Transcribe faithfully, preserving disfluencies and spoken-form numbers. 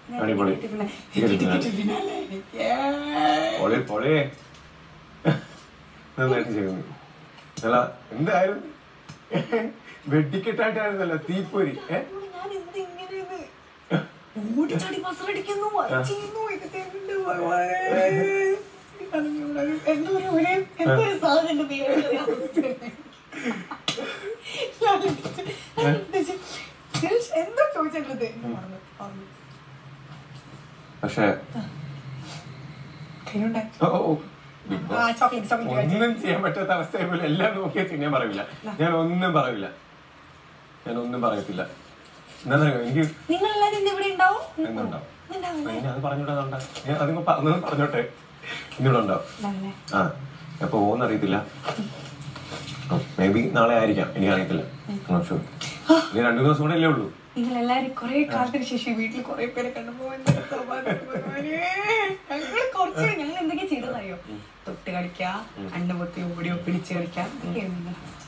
അടിപൊളി പൊളി പൊളി നന്നായിട്ട് ചെയ്യുന്നു. അല്ല എന്തായാലും വെട്ടിക്കെട്ടായിട്ടായിരുന്നല്ലോ തീപ്പൊരി. പക്ഷേ ഒന്നും ചെയ്യാൻ പറ്റാത്ത അവസ്ഥ എല്ലാം നോക്കിയാ ഞാൻ പറയില്ല, ഞാൻ ഒന്നും പറയില്ല, ഞാൻ ഒന്നും പറയത്തില്ല. എന്താ എനിക്ക് എന്നുണ്ടാവും അത് പറഞ്ഞോട്ടെ, ഞാൻ അതിന് പറഞ്ഞത് പറഞ്ഞോട്ടെ, ഇന്നിവിടെ ഉണ്ടാവും. ആ എപ്പോ പോകുന്ന അറിയത്തില്ല, മേ ബി നാളെ ആയിരിക്കാം, എനിക്കറിയത്തില്ല. ഇനി രണ്ടു ദിവസം കൂടെ അല്ലേ ഉള്ളൂ. നിങ്ങൾ എല്ലാരും കുറെ കാലത്തിന് ശേഷം വീട്ടിൽ കുറെ പേരെ കണ്ടുപോകാൻ ഞങ്ങൾ കുറച്ച് ഞങ്ങൾ എന്തൊക്കെയാ ചെയ്തതറിയോ? തൊട്ട് കളിക്കാം, അണ്ണപൊത്തി ഓടിയോ പിടിച്ച് കളിക്കാം,